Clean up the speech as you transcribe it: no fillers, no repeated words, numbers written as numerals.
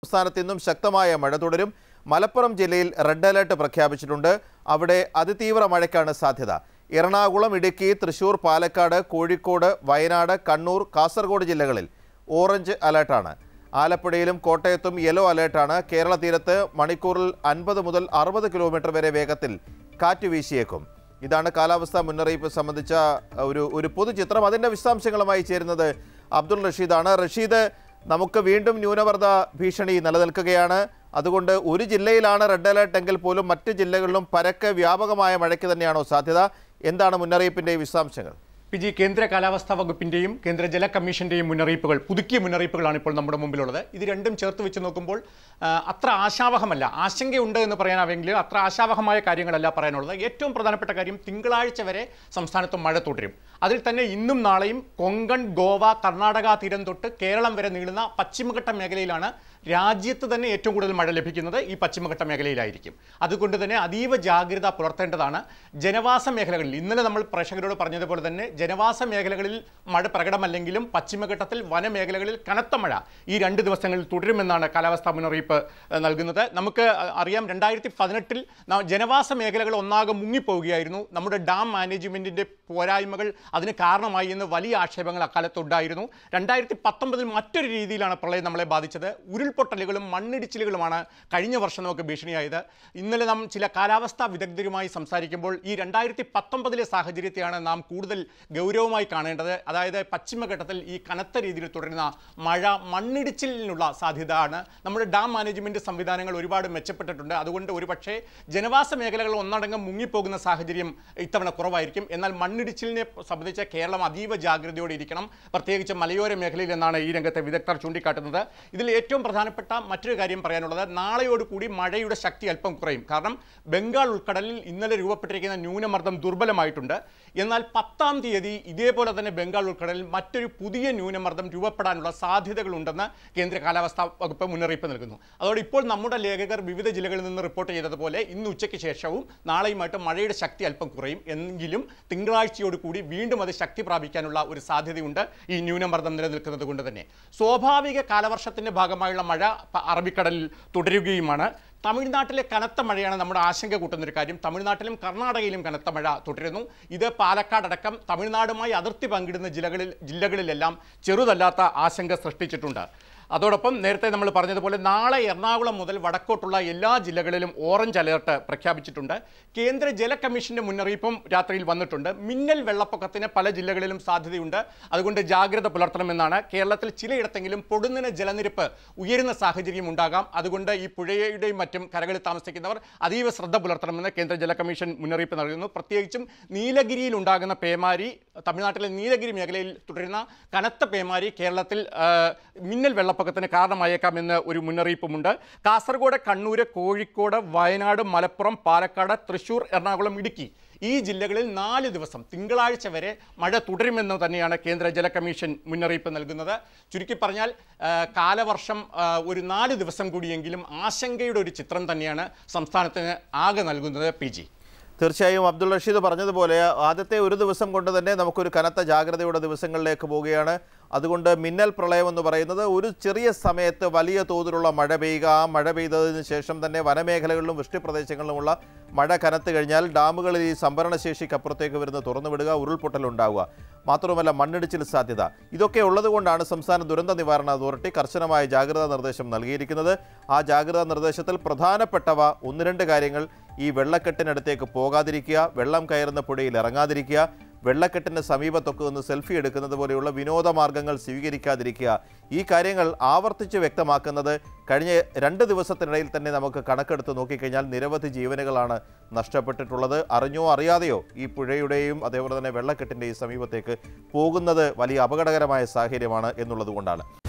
സംസ്ഥാനത്ത് ഇന്നും ശക്തമായ മഴ തുടരും. മലപ്പുറം ജില്ലയിൽ റെഡ് അലേർട്ട് പ്രഖ്യാപിച്ചിട്ടുണ്ട്. അവിടെ അതിതീവ്ര മഴയ്ക്കാണ് സാധ്യത. എറണാകുളം, ഇടുക്കി, തൃശൂർ, പാലക്കാട്, കോഴിക്കോട്, വയനാട്, കണ്ണൂർ, കാസർഗോഡ് ജില്ലകളിൽ ഓറഞ്ച് അലേർട്ടാണ്. ആലപ്പുഴയിലും കോട്ടയത്തും യെല്ലോ അലേർട്ടാണ്. കേരള തീരത്ത് മണിക്കൂറിൽ 50 മുതൽ 60 കിലോമീറ്റർ വരെ വേഗത്തിൽ കാറ്റ് വീശിയേക്കും. ഇതാണ് കാലാവസ്ഥാ മുന്നറിയിപ്പ് സംബന്ധിച്ച ഒരു പൊതുചിത്രം. അതിൻ്റെ വിശദാംശങ്ങളുമായി ചേരുന്നത് അബ്ദുൾ റഷീദാണ്. റഷീദ്, നമുക്ക് വീണ്ടും ന്യൂനമർദ്ദ ഭീഷണി നിലനിൽക്കുകയാണ്. അതുകൊണ്ട് ഒരു ജില്ലയിലാണ് റെഡ് അലേർട്ട് എങ്കിൽ പോലും മറ്റ് ജില്ലകളിലും പരക്കെ വ്യാപകമായ മഴയ്ക്ക് തന്നെയാണോ സാധ്യത? എന്താണ് മുന്നറിയിപ്പിൻ്റെ വിശദാംശങ്ങൾ? പി.ജി, കേന്ദ്ര കാലാവസ്ഥാ വകുപ്പിന്റെയും കേന്ദ്ര ജല കമ്മീഷന്റെയും മുന്നറിയിപ്പുകൾ, പുതുക്കിയ മുന്നറിയിപ്പുകളാണ് ഇപ്പോൾ നമ്മുടെ മുമ്പിലുള്ളത്. ഇത് രണ്ടും ചേർത്ത് വെച്ച് നോക്കുമ്പോൾ അത്ര ആശാവഹമല്ല. ആശങ്കയുണ്ട് എന്ന് പറയാനാവെങ്കിലും അത്ര ആശാവഹമായ കാര്യങ്ങളല്ല പറയാനുള്ളത്. ഏറ്റവും പ്രധാനപ്പെട്ട കാര്യം, തിങ്കളാഴ്ച വരെ സംസ്ഥാനത്ത് മഴ തുടരും. അതിൽ തന്നെ ഇന്നും നാളെയും കൊങ്കൺ, ഗോവ, കർണാടക തീരം തൊട്ട് കേരളം വരെ നീളുന്ന പശ്ചിമഘട്ട മേഖലയിലാണ് രാജ്യത്ത് തന്നെ ഏറ്റവും കൂടുതൽ മഴ ലഭിക്കുന്നത്. ഈ പശ്ചിമഘട്ട മേഖലയിലായിരിക്കും. അതുകൊണ്ട് തന്നെ അതീവ ജാഗ്രത പുലർത്തേണ്ടതാണ്. ജനവാസ മേഖലകളിൽ ഇന്നലെ നമ്മൾ പ്രേക്ഷകരോട് പറഞ്ഞതുപോലെ തന്നെ ജനവാസ മേഖലകളിൽ മഴ പ്രകടമല്ലെങ്കിലും പശ്ചിമഘട്ടത്തിൽ വനമേഖലകളിൽ കനത്ത മഴ ഈ 2 ദിവസങ്ങളിൽ തുടരുമെന്നാണ് കാലാവസ്ഥാ മുന്നറിയിപ്പ് നൽകുന്നത്. നമുക്ക് അറിയാം, 2018-ൽ ജനവാസ മേഖലകൾ ഒന്നാകെ മുങ്ങിപ്പോവുകയായിരുന്നു. നമ്മുടെ ഡാം മാനേജ്മെൻറ്റിൻ്റെ പോരായ്മകൾ അതിന് കാരണമായി എന്ന് വലിയ ആക്ഷേപങ്ങൾ അക്കാലത്തുണ്ടായിരുന്നു. 2019-ൽ മറ്റൊരു രീതിയിലാണ് പ്രളയം നമ്മളെ ബാധിച്ചത്. ഉരുൾപൊട്ടലുകളും മണ്ണിടിച്ചിലുകളുമാണ് കഴിഞ്ഞ വർഷം നമുക്ക് ഭീഷണിയായത്. ഇന്നലെ നാം ചില കാലാവസ്ഥാ വിദഗ്ധരുമായി സംസാരിക്കുമ്പോൾ ഈ 2019-ലെ സാഹചര്യത്തെയാണ് നാം കൂടുതൽ ഗൗരവമായി കാണേണ്ടത്. അതായത് പശ്ചിമഘട്ടത്തിൽ ഈ കനത്ത രീതിയിൽ തുടരുന്ന മഴ, മണ്ണിടിച്ചിലിനുള്ള സാധ്യതയാണ്. നമ്മുടെ ഡാം മാനേജ്മെൻറ്റ് സംവിധാനങ്ങൾ ഒരുപാട് മെച്ചപ്പെട്ടിട്ടുണ്ട്. അതുകൊണ്ട് ഒരുപക്ഷെ ജനവാസ മേഖലകൾ ഒന്നടങ്കം മുങ്ങിപ്പോകുന്ന സാഹചര്യം ഇത്തവണ കുറവായിരിക്കും. എന്നാൽ മണ്ണിടിച്ചിലിനെ സംബന്ധിച്ച് കേരളം അതീവ ജാഗ്രതയോടെ ഇരിക്കണം, പ്രത്യേകിച്ച് മലയോര മേഖലയിൽ എന്നാണ് ഈ രംഗത്തെ വിദഗ്ധർ ചൂണ്ടിക്കാട്ടുന്നത്. ഇതിൽ ഏറ്റവും പ്രധാനപ്പെട്ട മറ്റൊരു കാര്യം പറയാനുള്ളത്, നാളെയോടുകൂടി മഴയുടെ ശക്തി അല്പം കുറയും. കാരണം ബംഗാൾ ഉൾക്കടലിൽ ഇന്നലെ രൂപപ്പെട്ടിരിക്കുന്ന ന്യൂനമർദ്ദം ദുർബലമായിട്ടുണ്ട്. എന്നാൽ 10-ാം തീയതി ഇതേപോലെ തന്നെ ബംഗാൾ ഉൾക്കടലിൽ മറ്റൊരു പുതിയ ന്യൂനമർദ്ദം രൂപപ്പെടാനുള്ള സാധ്യതകളുണ്ടെന്ന് കേന്ദ്ര കാലാവസ്ഥാ വകുപ്പ് മുന്നറിയിപ്പ് നൽകുന്നു. അതോടെ ഇപ്പോൾ നമ്മുടെ ലേഖകർ വിവിധ ജില്ലകളിൽ നിന്ന് റിപ്പോർട്ട് ചെയ്തതുപോലെ ഇന്ന് ഉച്ചയ്ക്ക് ശേഷവും നാളെയുമായിട്ട് മഴയുടെ ശക്തി അല്പം കുറയും. എങ്കിലും തിങ്കളാഴ്ചയോടുകൂടി വീണ്ടും അത് ശക്തി പ്രാപിക്കാനുള്ള ഒരു സാധ്യതയുണ്ട് ഈ ന്യൂനമർദ്ദം നിലനിൽക്കുന്നത് കൊണ്ട് തന്നെ. സ്വാഭാവിക കാലവർഷത്തിൻ്റെ ഭാഗമായുള്ള മഴ അറബിക്കടലിൽ തുടരുകയുമാണ്. തമിഴ്നാട്ടിലെ കനത്ത മഴയാണ് നമ്മുടെ ആശങ്ക കൂട്ടുന്നൊരു കാര്യം. തമിഴ്നാട്ടിലും കർണാടകയിലും കനത്ത മഴ തുടരുന്നു. ഇത് പാലക്കാടടക്കം തമിഴ്നാടുമായി അതിർത്തി പങ്കിടുന്ന ജില്ലകളിലെല്ലാം ചെറുതല്ലാത്ത ആശങ്ക സൃഷ്ടിച്ചിട്ടുണ്ട്. അതോടൊപ്പം നേരത്തെ നമ്മൾ പറഞ്ഞതുപോലെ നാളെ എറണാകുളം മുതൽ വടക്കോട്ടുള്ള എല്ലാ ജില്ലകളിലും ഓറഞ്ച് അലേർട്ട് പ്രഖ്യാപിച്ചിട്ടുണ്ട്. കേന്ദ്ര ജല കമ്മീഷന്റെ മുന്നറിയിപ്പും രാത്രിയിൽ വന്നിട്ടുണ്ട്. മിന്നൽ വെള്ളപ്പൊക്കത്തിന് പല ജില്ലകളിലും സാധ്യതയുണ്ട്. അതുകൊണ്ട് ജാഗ്രത പുലർത്തണമെന്നാണ്. കേരളത്തിൽ ചിലയിടത്തെങ്കിലും പൊടുന്നനെ ജലനിരപ്പ് ഉയരുന്ന സാഹചര്യം ഉണ്ടാകാം. അതുകൊണ്ട് ഈ പുഴയുടെയും മറ്റും കരകളിൽ താമസിക്കുന്നവർ അതീവ ശ്രദ്ധ പുലർത്തണമെന്ന് കേന്ദ്ര ജല കമ്മീഷൻ മുന്നറിയിപ്പ് നൽകുന്നു. പ്രത്യേകിച്ചും നീലഗിരിയിൽ ഉണ്ടാകുന്ന പേമാരി, തമിഴ്നാട്ടിലെ നീലഗിരി മേഖലയിൽ തുടരുന്ന കനത്ത പേമാരി കേരളത്തിൽ മിന്നൽ വെള്ളപ്പൊക്കത്തിന് കാരണമായേക്കാമെന്ന് ഒരു മുന്നറിയിപ്പുമുണ്ട്. കാസർഗോഡ്, കണ്ണൂർ, കോഴിക്കോട്, വയനാട്, മലപ്പുറം, പാലക്കാട്, തൃശൂർ, എറണാകുളം, ഇടുക്കി ഈ ജില്ലകളിൽ 4 ദിവസം തിങ്കളാഴ്ച വരെ മഴ തുടരുമെന്ന് തന്നെയാണ് കേന്ദ്ര ജല കമ്മീഷൻ മുന്നറിയിപ്പ് നൽകുന്നത്. ചുരുക്കി പറഞ്ഞാൽ കാലവർഷം ഒരു 4 ദിവസം കൂടിയെങ്കിലും ആശങ്കയുടെ ഒരു ചിത്രം തന്നെയാണ് സംസ്ഥാനത്തിന് ആകെ നൽകുന്നത്. പി.ജി, തീർച്ചയായും അബ്ദുൾ റഷീദ് പറഞ്ഞതുപോലെ ആദ്യത്തെ ഒരു ദിവസം കൊണ്ട് തന്നെ നമുക്കൊരു കനത്ത ജാഗ്രതയുടെ ദിവസങ്ങളിലേക്ക് പോവുകയാണ്. അതുകൊണ്ട് മിന്നൽ പ്രളയം എന്ന് പറയുന്നത് ഒരു ചെറിയ സമയത്ത് വലിയ തോതിലുള്ള മഴ പെയ്യുക, ആ മഴ പെയ്തതിന് ശേഷം തന്നെ വനമേഖലകളിലും വൃഷ്ടിപ്രദേശങ്ങളിലുമുള്ള മഴ കനത്ത് കഴിഞ്ഞാൽ ഡാമുകളിൽ ഈ സംഭരണശേഷിക്കപ്പുറത്തേക്ക് വരുന്ന തുറന്നുവിടുക, ഉരുൾപൊട്ടലുണ്ടാവുക, മാത്രമല്ല മണ്ണിടിച്ചിൽ സാധ്യത. ഇതൊക്കെ ഉള്ളതുകൊണ്ടാണ് സംസ്ഥാന ദുരന്ത നിവാരണ അതോറിറ്റി കർശനമായ ജാഗ്രതാ നിർദ്ദേശം നൽകിയിരിക്കുന്നത്. ആ ജാഗ്രതാ നിർദ്ദേശത്തിൽ പ്രധാനപ്പെട്ടവ 1-2 കാര്യങ്ങൾ: ഈ വെള്ളക്കെട്ടിനടുത്തേക്ക് പോകാതിരിക്കുക, വെള്ളം കയറുന്ന പുഴയിൽ ഇറങ്ങാതിരിക്കുക, വെള്ളക്കെട്ടിൻ്റെ സമീപത്തൊക്കെ ഒന്ന് സെൽഫി എടുക്കുന്നത് പോലെയുള്ള വിനോദമാർഗ്ഗങ്ങൾ സ്വീകരിക്കാതിരിക്കുക. ഈ കാര്യങ്ങൾ ആവർത്തിച്ച് വ്യക്തമാക്കുന്നത് കഴിഞ്ഞ 2 ദിവസത്തിനിടയിൽ തന്നെ നമുക്ക് കണക്കെടുത്ത് നോക്കിക്കഴിഞ്ഞാൽ നിരവധി ജീവനുകളാണ് നഷ്ടപ്പെട്ടിട്ടുള്ളത്. അറിഞ്ഞോ അറിയാതെയോ ഈ പുഴയുടെയും അതേപോലെ തന്നെ വെള്ളക്കെട്ടിൻ്റെയും സമീപത്തേക്ക് പോകുന്നത് വലിയ അപകടകരമായ സാഹചര്യമാണ് എന്നുള്ളത് കൊണ്ടാണ്.